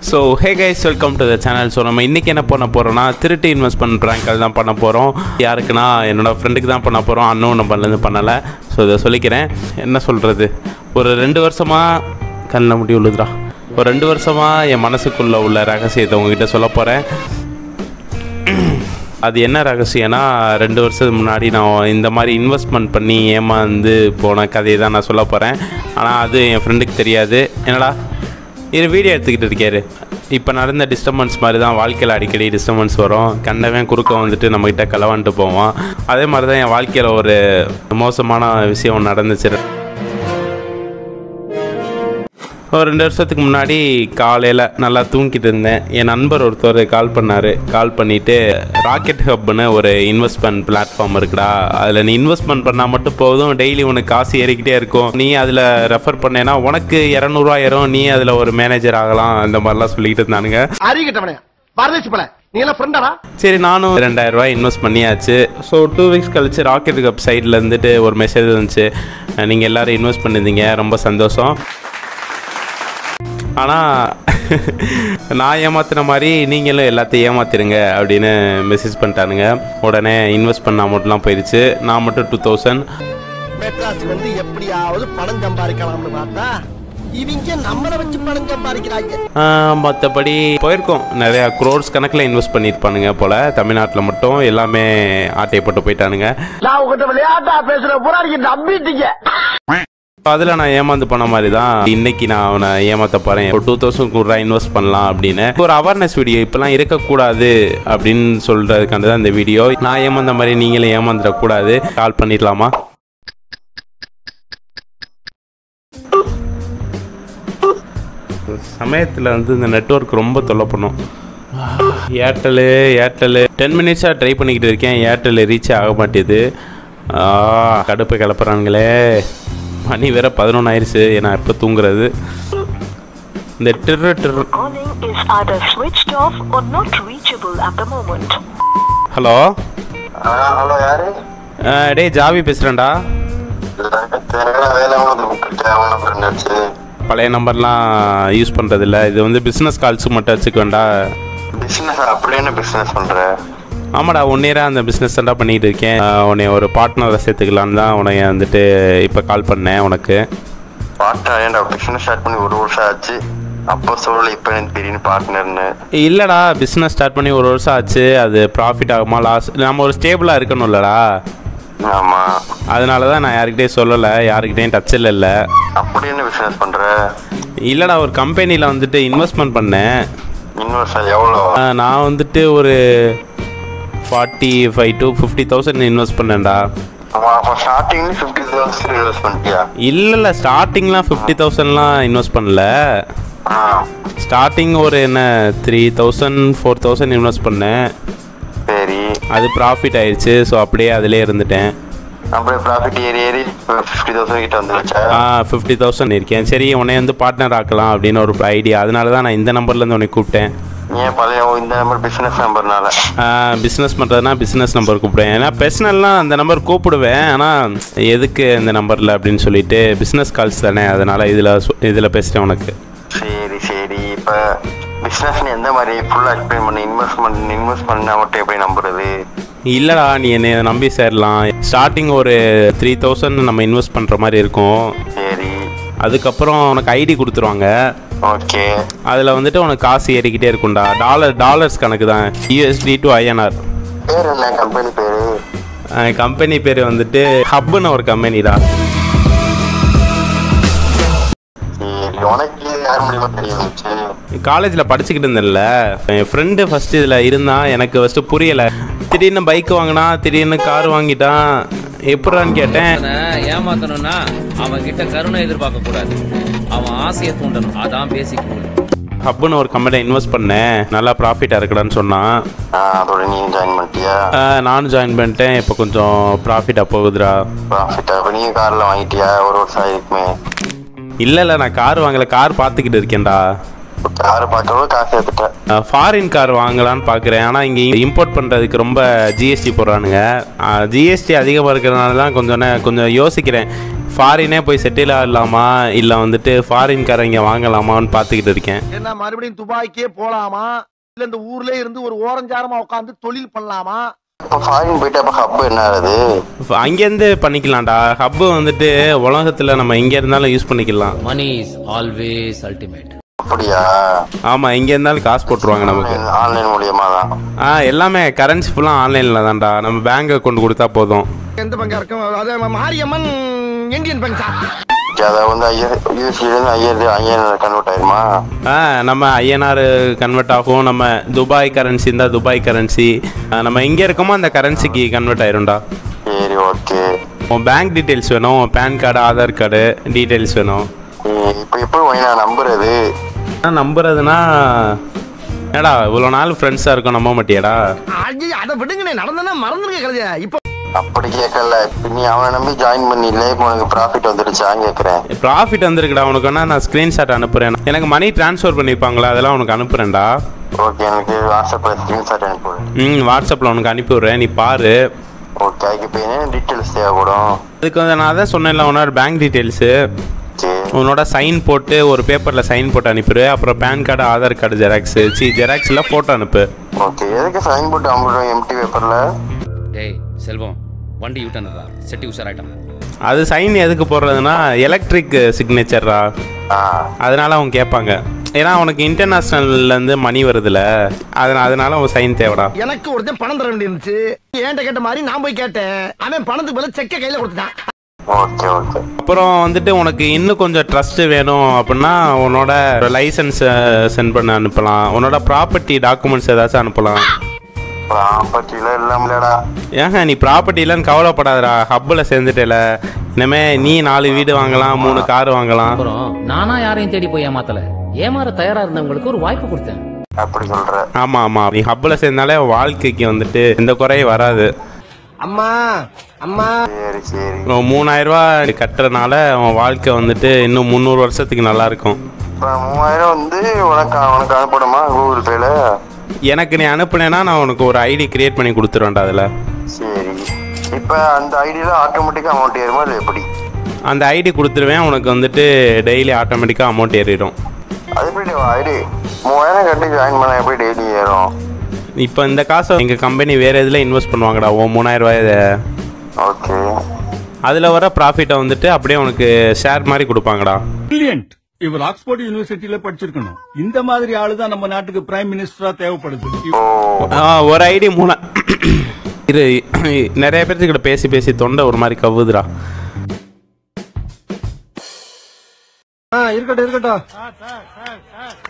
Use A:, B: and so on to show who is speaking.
A: So hey guys, welcome to the channel. So நம்ம இன்றைக்கி என்ன பண்ண போகிறோம்னா திருட்டு இன்வெஸ்ட்மெண்ட் ப்ராங்க்கள் தான் பண்ண போகிறோம். யாருக்குன்னா என்னோடய ஃப்ரெண்டுக்கு தான் பண்ண போகிறோம். அன்னும் நம்மலேருந்து பண்ணலை. ஸோ இதை சொல்லிக்கிறேன். என்ன சொல்கிறது, ஒரு 2 வருஷமாக கண்ணில் முடி விழுதுடா. ஒரு 2 வருஷமாக என் மனசுக்குள்ளே உள்ள ரகசியத்தை உங்ககிட்ட சொல்ல போகிறேன். அது என்ன ரகசியம்னா, 2 வருஷத்துக்கு முன்னாடி நான் இந்த மாதிரி இன்வெஸ்ட்மெண்ட் பண்ணி ஏமாந்து போன கதையை தான் நான் சொல்ல போகிறேன். ஆனால் அது என் ஃப்ரெண்டுக்கு தெரியாது. என்னடா இது வீடியோ எடுத்துக்கிட்டு இருக்காரு. இப்போ நடந்த டிஸ்டர்பன்ஸ் மாதிரி தான் வாழ்க்கையில் அடிக்கடி டிஸ்டர்பன்ஸ் வரும். கண்டவன் குறுக்க வந்துட்டு நம்மக்கிட்ட களவான்ட்டு போவான். அதே மாதிரி தான் என் வாழ்க்கையில் ஒரு மோசமான விஷயம் நடந்துச்சு. ஒரு 2 வருஷத்துக்கு முன்னாடி காலையில் நல்லா தூங்கிட்டு இருந்தேன். என் நண்பர் ஒருத்தர் கால் பண்ணார். கால் பண்ணிவிட்டு ராக்கெட் ஹப்னு ஒரு இன்வெஸ்ட்மெண்ட் பிளாட்ஃபார்ம் இருக்குடா, அதில் நீ இன்வெஸ்ட்மெண்ட் பண்ணால் மட்டும் போதும், டெய்லி உனக்கு காசு ஏறிக்கிட்டே இருக்கும், நீ அதில் ரெஃபர் பண்ணேன்னா உனக்கு 200 ஏறும், நீ அதில் ஒரு மேனேஜர் ஆகலாம், அந்த மாதிரிலாம் சொல்லிக்கிட்டு இருந்தானுங்க. சரி, நானும் 2000 ரூபாய் இன்வெஸ்ட் பண்ணியாச்சு. ஸோ 2 வீக்ஸ் கழிச்சு ராக்கெட் ஹப் சைடில் இருந்துட்டு ஒரு மெசேஜ் இருந்துச்சு, நீங்கள் எல்லோரும் இன்வெஸ்ட் பண்ணியிருந்தீங்க, ரொம்ப சந்தோஷம். ஆனால் நான் ஏமாத்துன மாதிரி நீங்களும் எல்லாத்தையும் ஏமாத்திருங்க அப்படின்னு மெசேஜ் பண்ணிட்டானுங்க. உடனே இன்வெஸ்ட் பண்ண அமௌண்ட்லாம் போயிடுச்சு. நான் மட்டும் 2000.
B: மெட்ராஸ் வந்து எப்படியாவது பணம் சம்பாதிக்கலாம்னு பார்த்தா இவங்க நம்மளை வச்சு பணம் சம்பாதிக்கிறாங்க.
A: மற்றபடி போயிருக்கோம், நிறையா க்ரோர்ஸ் கணக்கில் இன்வெஸ்ட் பண்ணியிருப்பானுங்க போல். தமிழ்நாட்டில் மட்டும் எல்லாமே ஆட்டையை போட்டு போயிட்டானுங்க.
B: நான் உங்கள்கிட்ட விளையாட்டா பேசுகிற புறாடிக்கு நம்பிட்டீங்க.
A: அதில் நான் ஏமாந்து பண்ண மாதிரி தான் இன்னைக்கு நான் அவனை ஏமாற்ற போகிறேன். ஒரு 2000 ரூபா இன்வெஸ்ட் பண்ணலாம் அப்படின்னு ஒரு அவேர்னஸ் வீடியோ. இப்போலாம் இருக்கக்கூடாது அப்படின்னு சொல்கிறதுக்காண்டி தான் இந்த வீடியோ. நான் ஏமாந்த மாதிரி நீங்களே ஏமாந்துடக்கூடாது. கால் பண்ணிடலாமா? சமயத்தில் வந்து இந்த நெட்வொர்க் ரொம்ப தொல்லை பண்ணும். ஏர்டெல்லு 10 மினிட்ஸாக ட்ரை பண்ணிக்கிட்டு இருக்கேன். ஏர்டெல் ரீச் ஆக மாட்டேது. கடுப்பை கிளப்புறானுங்களே. மணி வேற 11 ஆயிடுச்சு. நான் எப்போ தூங்குறது? இந்த ஹலோ டேய், ஜாவி பேசுகிறேன்டா. பழைய நம்பர்லாம் யூஸ் பண்ணுறதில்ல. இது வந்து பிஸ்னஸ் கால்ஸுக்கு மட்டும் வச்சுக்க வேண்டாம். ஆமாடா, 1 இயராக அந்த பிஸ்னஸ் தான் பண்ணிகிட்டு இருக்கேன். உன்னை ஒரு பார்ட்னரை சேர்த்துக்கலான்னு தான் உன்னை வந்துட்டு இப்போ கால் பண்ணேன். உனக்கு
C: பிஸ்னஸ் ஸ்டார்ட் பண்ணி 1 வருஷம் ஆச்சு. அப்போ சொல்லலை, இப்போ எனக்கு திடீர்னு பார்ட்னர்னு.
A: இல்லைடா, பிஸ்னஸ் ஸ்டார்ட் பண்ணி 1 வருஷம் ஆச்சு. அது ப்ராஃபிட் ஆகுமா லாஸ், நம்ம ஒரு ஸ்டேபிளாக இருக்கணும்லடா.
C: ஆமாம்,
A: அதனால தான் நான் யாருக்கிட்டேயும் சொல்லலை, யாருக்கிட்டேயும் டச்சில் இல்லை.
C: அப்படி என்ன பிஸ்னஸ் பண்ணுற?
A: இல்லைடா, ஒரு கம்பெனியில் வந்துட்டு இன்வெஸ்ட்மெண்ட் பண்ணேன்.
C: இன்வெஸ்ட் எவ்வளோ?
A: நான் வந்துட்டு ஒரு 45 to 50,000 இன்வெஸ்ட் பண்ணேன்டா.
C: ஸ்டார்டிங்ல 50,000 இன்வெஸ்ட் பண்ணிட்டியா?
A: இல்லை, ஸ்டார்டிங்லாம் 50,000லாம் இன்வெஸ்ட் பண்ணல. ஸ்டார்டிங் ஒரு 3,000 4,000 இன்வெஸ்ட் பண்ணேன்.
C: சரி,
A: அது ப்ராஃபிட் ஆயிடுச்சு. ஸோ அப்படியே அதிலே இருந்துட்டேன்.
C: அப்படியே ப்ராஃபிட் ஏறி 50,000 கிட்ட வந்துருச்சா?
A: 50,000 இருக்கேன். சரி, உன்னை வந்து பார்ட்னர் ஆக்கலாம் அப்படின்னு ஒரு ஐடியா. அதனால தான் நான் இந்த நம்பர்லேருந்து உன்னை கூப்பிட்டேன்.
C: ஏன் பழைய இந்த நம்பர் பிஸ்னஸ் நம்பர்னால?
A: பிஸ்னஸ் பண்ணுறதுனா பிஸ்னஸ் நம்பர் கூப்பிடுவேன். ஏன்னா பர்சனல்லாம் அந்த நம்பர் கூப்பிடுவேன். ஆனால் எதுக்கு இந்த நம்பரில் அப்படின்னு சொல்லிட்டு பிஸ்னஸ் கால்ஸ் தானே, அதனால் இதில் பேசுகிறேன் உனக்கு.
C: சரி, இப்போ பிஸ்னஸ்னு எந்த மாதிரி ஃபுல்லாக எக்ஸ்பிளைன் பண்ணி இன்வெஸ்ட் பண்ண மட்டும் எப்படி நம்புறது?
A: இல்லைடா, நீ என்னை நம்பி சேரலாம். ஸ்டார்டிங் ஒரு 3,000 நம்ம இன்வெஸ்ட் பண்ணுற மாதிரி இருக்கும்.
C: சரி,
A: அதுக்கப்புறம் உனக்கு ஐடி கொடுத்துருவாங்க.
C: ஓகே,
A: அதில் வந்துட்டு உனக்கு காசு ஏறிக்கிட்டே இருக்கும்டா. டாலர்ஸ் கணக்கு தான், USD to INR.
C: பேர் என்ன கம்பெனி பேர்?
A: கம்பெனி பேர் வந்துட்டு ஹப்னு ஒரு கம்பெனிடா.
C: உனக்கு யார் மூலியமா தெரியும்?
A: காலேஜில் படிச்சுக்கிட்டு இருந்தேன்ல, என் ஃப்ரெண்டு ஃபஸ்ட்டு இதில் இருந்தான். எனக்கு ஃபஸ்ட்டு புரியலை. திடீர்னு பைக் வாங்கினா, திடீர்னு கார் வாங்கிட்டான். எப்படான்னு கேட்டேன்.
D: ஏமாத்தணும்னா அவன் கிட்ட கருணை எதிர்பார்க்க கூடாது, அவன் ஆசையை தூண்டணும். அதான் பேசிக் ரூல்.
A: ஹப்னு ஒரு கம்பெனியில் இன்வெஸ்ட் பண்ணேன். நல்லா ப்ராஃபிட்டாக இருக்கடான்னு சொன்னான்.
C: அதோட நீ ஜாயின் பண்ணிட்டியா?
A: நானும் ஜாயின் பண்ணிட்டேன். இப்போ கொஞ்சம் ப்ராஃபிட்டாக போகுதுடா.
C: ப்ராஃபிட்டாக நீ காரில் வாங்கிட்டியா? 1 வருஷம் ஆயிருக்குமே.
A: இல்லை, நான் கார் வாங்கலை, கார் பார்த்துக்கிட்டு இருக்கேன்டா.
C: கார் பார்க்கறவோ காசு எடுத்துட்டேன்.
A: ஃபாரின் கார் வாங்கலான்னு பார்க்குறேன். ஆனால் இங்கே இம்போர்ட் பண்ணுறதுக்கு ரொம்ப ஜிஎஸ்டி போடுறானுங்க. ஜிஎஸ்டி அதிகமாக இருக்கிறதுனால தான் கொஞ்சம் யோசிக்கிறேன். ஃபாரினே போய் செட்டில் ஆகலாமா இல்லை வந்துட்டு ஃபாரின்காரங்க வாங்கலாமான்னு பார்த்துக்கிட்டு இருக்கேன்.
B: என்ன மறுபடியும் துபாய்க்கே போலாமா இல்ல இந்த ஊர்ல இருந்து ஒரு ஓரஞ்சாரமா உட்காந்து தொழில் பண்ணலாமா?
C: இப்போ ஃபாரின் போயிட்டு அப்போ ஹப் என்ன ஆகுது?
A: அங்கேருந்து பண்ணிக்கலாம்டா. ஹப்பு வந்துட்டு உலகத்தில் நம்ம எங்கே இருந்தாலும் யூஸ் பண்ணிக்கலாம்.
D: Money is always ultimate.
C: அப்படியா?
A: ஆமாம், எங்கே இருந்தாலும் காசு போட்டுருவாங்க நமக்கு.
C: ஆன்லைன் மூலியமா தான்.
A: எல்லாமே கரன்சி ஃபுல்லாக ஆன்லைனில் தான்டா. நம்ம பேங்க் அக்கௌண்ட் கொடுத்தா போதும்.
B: எந்த பங்கா இருக்கும்? அதே மாரியம்மன் இந்தியன் பங்க் சார்.
C: அதை வந்து யூஎஸ்லேருந்து ஐஎன்ஆர் கன்வெர்ட் ஆயிருமா?
A: நம்ம ஐஎன்ஆர் கன்வெர்ட் ஆகும். நம்ம துபாய் கரன்சி இருந்தால் துபாய் கரன்சி, நம்ம எங்கே இருக்கோமோ அந்த கரன்சிக்கு கன்வெர்ட் ஆயிரும்டா.
C: சரி, ஓகே.
A: உன் பேங்க் டீட்டெயில்ஸ் வேணும், PAN card, Aadhaar card details வேணும்.
C: இப்போ எப்படி நான் நம்புறது?
A: நம்புறதுனா ஏடா இவ்வளோ நாள் ஃப்ரெண்ட்ஸாக இருக்கும், நம்ப மாட்டியாடா?
B: அதை விடுங்கண்ணே, நடந்தனா மறந்துருக்க கலையா. இப்போ
C: அப்படி கேட்கல, நீ அவனை நம்பி ஜாயின் பண்ணிடல, இப்போ உனக்கு ப்ராஃபிட் வந்துருச்சான்னு கேட்குறேன்.
A: ப்ராஃபிட் வந்துருக்குடா. உனக்கு வேணா நான் ஸ்க்ரீன்ஷாட் அனுப்புகிறேன். எனக்கு மணி ட்ரான்ஸ்ஃபர் பண்ணியிருப்பாங்களா, அதெல்லாம் உனக்கு அனுப்புகிறேன்டா.
C: ஓகே, எனக்கு வாட்ஸ்அப்பில் ஸ்க்ரீன்ஷாட் அனுப்புவேன்.
A: வாட்ஸ்அப்பில் உனக்கு அனுப்பி விட்றேன், நீ பாரு.
C: ஓகே, அதுக்கு இப்போ என்ன டீட்டெயில்ஸ் தேவைப்படும்?
A: அதுக்கு வந்து நான் தான் சொன்னேன்ல, உன்னோட பேங்க் டீட்டெயில்ஸு, உன்னோட சைன் போட்டு ஒரு பேப்பரில் சைன் போட்டு அனுப்பிடு. அப்புறம் PAN card, Aadhaar card xerox, ஜெராக்ஸில் ஃபோட்டோ அனுப்பு.
C: ஓகே, எதுக்கு சைன் போட்டு அனுப்பிடுவோம் எம்டி பேப்பரில்?
D: டேய் செல்வம், வண்டி யூட்டர்னரா, செட்டி உஷாராயிட்டான்.
A: அது சைன் எதுக்கு போடுறதுன்னா எலக்ட்ரிக் சிக்னேச்சர்ரா, அதனால அவங்க கேட்பாங்க. ஏன்னா அவனுக்கு இன்டர்நேஷ்னல்லேருந்து மணி வருதுல்ல, அதனால அவன் சைன் தேவைடா.
B: எனக்கு ஒருத்தன் பணம் தர வேண்டியிருந்துச்சு, ஏன்ட்ட கேட்ட மாதிரி நான் போய் கேட்டேன். அவன் பணத்துக்கு பதில் செக்கை கையில் கொடுத்துட்டான்.
C: Okay okay.
A: அப்புறம் வந்துட்டு உனக்கு இன்னும் கொஞ்சம் ட்ரஸ்ட் வேணும் அப்படின்னா உன்னோட லைசன்ஸை சென்ட் பண்ண அனுப்பலாம். உன்னோட ப்ராப்பர்ட்டி டாக்குமெண்ட்ஸ் ஏதாச்சும் அனுப்பலாம்.
C: ப்ராப்பர்ட்டிலாம் இல்லாமலடா.
A: ஏங்க நீ ப்ராப்பர்ட்டிலன்னு கவலைப்படாதடா, ஹப்பில் சேர்ந்துட்டேல. இனிமே நீ 4 வீடு வாங்கலாம், 3 கார் வாங்கலாம்.
D: அப்புறம் நானா யாரையும் தேடி போய் ஏமாத்தல, ஏமாற தயாரா இருந்தவங்களுக்கு ஒரு வாய்ப்பு கொடுத்தேன்.
C: அப்படி சொல்ற?
A: ஆமா ஆமா, நீ ஹப்பில் சேர்ந்தாலே வாழ்க்கைக்கு வந்துட்டு எந்த குறையும் வராது.
B: அம்மா அம்மா.
C: சரி சரி.
A: 3000 ரூபாய் கட்டுறதுனால உன் வாழ்க்கை வந்துட்டு இன்னும் 300 வருஷத்துக்கு நல்லா இருக்கும்.
C: இப்போ 3000 வந்து உனக்கு அனுப்பணுமா கூகுள் பேல?
A: எனக்கு நீ அனுப்புனேன்னா நான் உனக்கு ஒரு ஐடி கிரியேட் பண்ணி கொடுத்துருவேன்டா அதில்.
C: சரி, இப்போ அந்த ஐடியில் ஆட்டோமேட்டிக்காக அமௌண்ட் ஏறுமா இல்லை எப்படி?
A: அந்த ஐடி கொடுத்துருவேன், உனக்கு வந்துட்டு டெய்லி ஆட்டோமேட்டிக்காக அமௌண்ட் ஏறிடும்.
C: அது எப்படி ஐடி 3000 கட்டி ஜாயின் பண்ண எப்படி டெய்லி ஏறும்?
A: இப்போ இந்த காசை எங்கள் கம்பெனி வேறு இதில் இன்வெஸ்ட் பண்ணுவாங்கடா, 3000 ரூபாய்.
C: ஓகே,
A: அதில் வர ப்ராஃபிட்டை வந்துட்டு அப்படியே உனக்கு ஷேர் மாதிரி கொடுப்பாங்கடா.
E: பிரில்லியன்ட். இவர் ஆக்ஸ்போர்ட் யூனிவர்சிட்டியில படிச்சிருக்கணும். இந்த மாதிரி ஆளுதான் நம்ம நாட்டுக்கு பிரைம் மினிஸ்டரா தேவைப்படுது.
A: ஒரு ஐடி 3 இது நிறைய பேர்த்துக்கிட்ட பேசி பேசி தொண்டை ஒரு மாதிரி கவுதுடா.
B: இருக்கட்டும் இருக்கட்டும்.